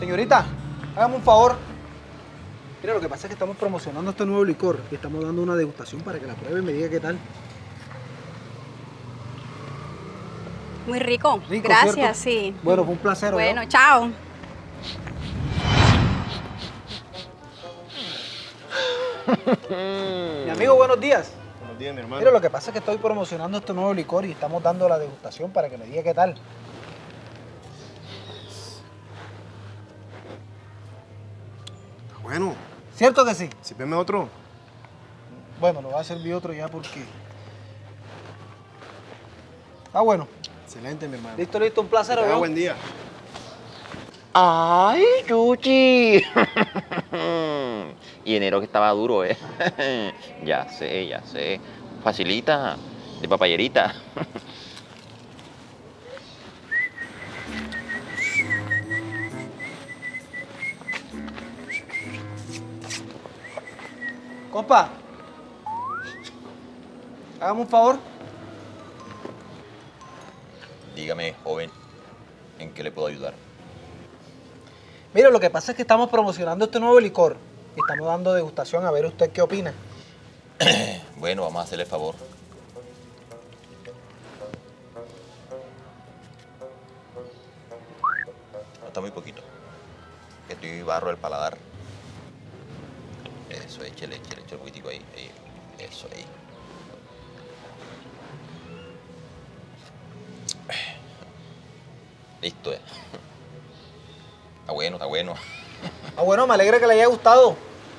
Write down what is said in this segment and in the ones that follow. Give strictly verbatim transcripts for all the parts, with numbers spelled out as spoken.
Señorita, hágame un favor. Mira, lo que pasa es que estamos promocionando este nuevo licor y estamos dando una degustación para que la pruebe y me diga qué tal. Muy rico. Rico, Gracias, ¿cierto? sí. Bueno, fue un placer. Bueno, ¿no? chao. Mi amigo, buenos días. Buenos días, mi hermano. Mira, lo que pasa es que estoy promocionando este nuevo licor y estamos dando la degustación para que me diga qué tal. Bueno, ¿Cierto que sí? sírveme otro. Bueno, lo voy a servir otro ya porque... Ah, bueno. Excelente, mi hermano. Listo, listo, un placer. Que tenga ¿no? buen día. ¡Ay, Chuchi! Y enero que estaba duro, ¿eh? Ya sé, ya sé. Facilita, de papayerita. Compa, hágame un favor. Dígame, joven, ¿en qué le puedo ayudar? Mira, lo que pasa es que estamos promocionando este nuevo licor y estamos dando degustación a ver usted qué opina. Bueno, vamos a hacerle el favor. Falta muy poquito. Que estoy barro el paladar. Eso, échale, échale, échale un poquitico ahí, ahí. Eso, ahí. Listo, eh. Está bueno, está bueno. Ah, bueno, me alegra que le haya gustado.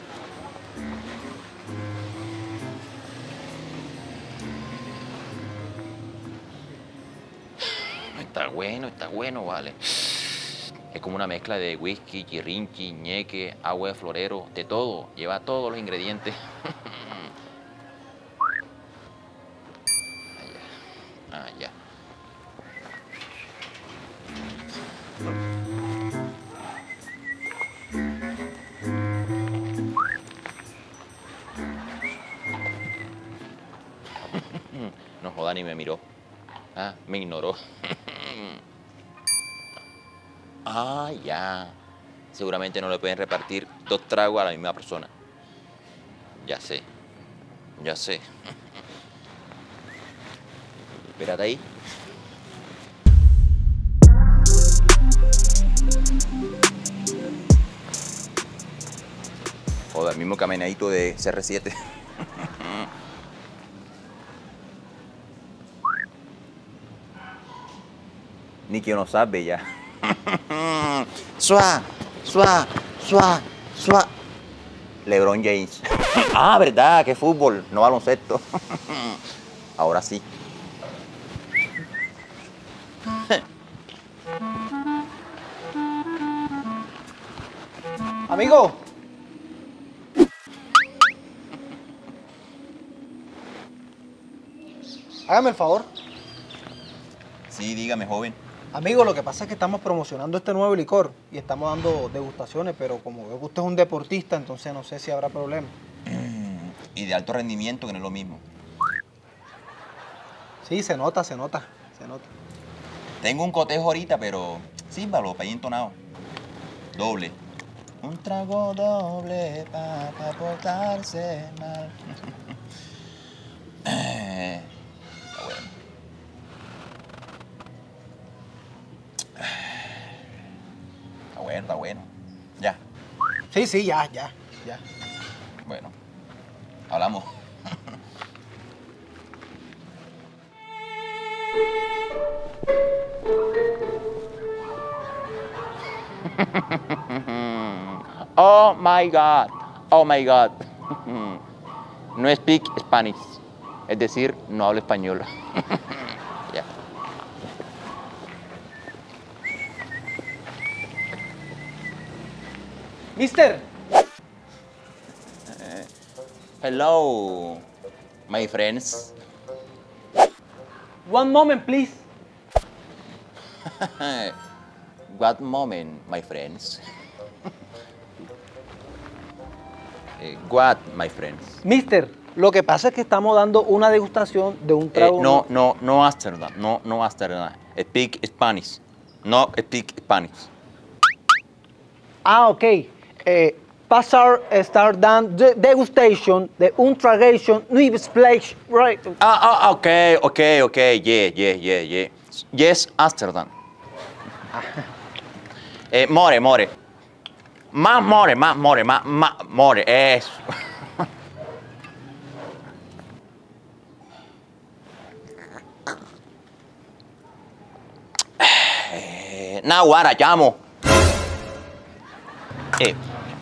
Está bueno, está bueno, vale. Es como una mezcla de whisky, chirrinchi, ñeque, agua de florero, de todo. Lleva todos los ingredientes. Allá. Allá. No joda, ni me miró. Ah, me ignoró. Ah, ya. Seguramente no le pueden repartir dos tragos a la misma persona. Ya sé. Ya sé. Espérate ahí. Joder, el mismo caminadito de C R siete. Ni que uno sabe ya. Suá, suá, suá, suá. LeBron James. Ah, verdad, que fútbol, no baloncesto. Ahora sí. Amigo. Hágame el favor. Sí, dígame, joven. Amigo, lo que pasa es que estamos promocionando este nuevo licor y estamos dando degustaciones, pero como veo que usted es un deportista, entonces no sé si habrá problema. Y de alto rendimiento, que no es lo mismo. Sí, se nota, se nota, se nota. Tengo un cotejo ahorita, pero símbalo, para ahí entonado. Doble. Un trago doble para pa portarse mal. Eh, Está bueno. Está bueno, está bueno. Ya. Sí, sí, ya, ya, ya. Bueno. Hablamos. Oh my God. Oh my God. No speak Spanish. Es decir, no hablo español. Ya. Mister, Hello, my friends. one moment, please. What moment, my friends? Eh, what, my friends? Mister, lo que pasa es que estamos dando una degustación de un Eh, trago... no, no, no Amsterdam, no, no Amsterdam. Speak Spanish. No speak Spanish. Ah, ok. Eh, pasar estar dando de- degustation de un tragation new splash, right? Ah, ah, ok, ok, ok, yeah, yeah, yeah, yeah. Yes, Amsterdam. Eh, more, more. Más more, más more, más, más more, eso. Eh, Naguara, llamo. Eh,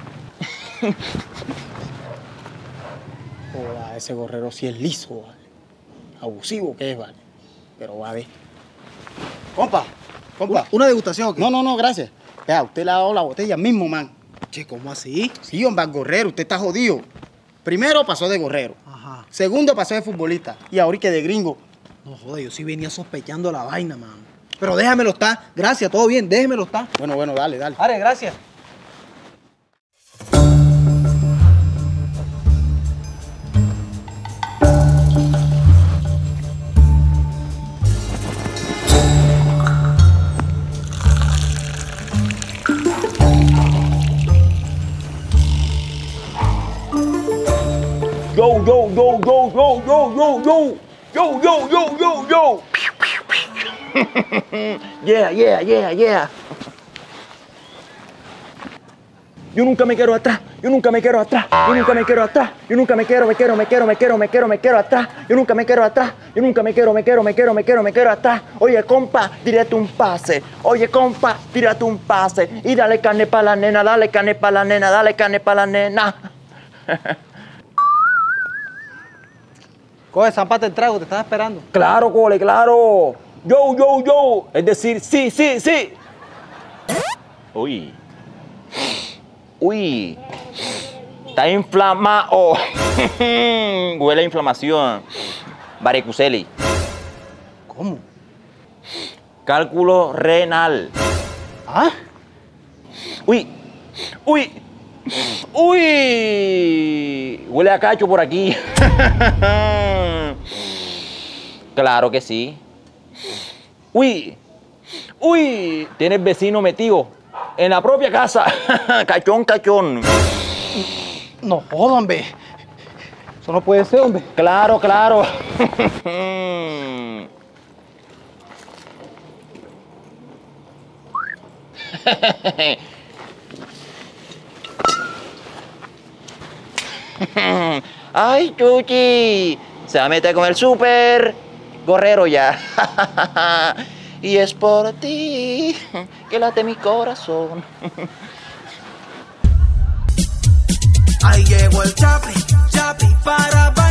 Joda, ese gorrero sí es liso, vale. Abusivo que es, vale. Pero va a ver. Compa, compa. ¿Una degustación o qué? No, no, no, gracias. Vea, usted le ha dado la botella mismo, man. Che, ¿cómo así? Sí, hombre, al gorrero, usted está jodido. Primero pasó de gorrero. Ajá. Segundo pasó de futbolista. Y ahorita de gringo. No joda, yo sí venía sospechando la vaina, mano. Pero déjamelo estar. Gracias, todo bien, déjemelo estar. Bueno, bueno, dale, dale. Are, gracias. Yo, yo, yo, yo, yo, yo, yo, yo. Yo, yo, yo, yo, yo. Yeah, yeah, yeah, yeah. Yo nunca me quiero atrás, yo nunca me quiero atrás, yo nunca me quiero atrás, yo nunca me quiero, me quiero, me quiero, me quiero, me quiero, me quiero atrás, yo nunca me quiero atrás, yo nunca me quiero, me quiero, me quiero, me quiero, me quiero atrás. Oye, compa, tírate un pase, oye, compa, tírate un pase y dale carne pa' la nena, dale carne pa' la nena, dale carne pa' la nena. Coge, zampate el trago, te estás esperando. Claro, cole, claro. Yo, yo, yo. Es decir, sí, sí, sí. Uy. Uy. Está inflamado. Huele a inflamación. Varicocele. ¿Cómo? Cálculo renal. ¿Ah? Uy. Uy. Uy. Huele a cacho por aquí. Claro que sí. Uy. Uy. Tienes vecino metido en la propia casa. Cachón, cachón. No joda, hombre. Eso no puede ser, hombre. Claro, claro. Ay, Chuchi, se va a meter con el súper gorrero ya. Y es por ti que late mi corazón. Ahí llegó el Chapi, Chapi para bailar.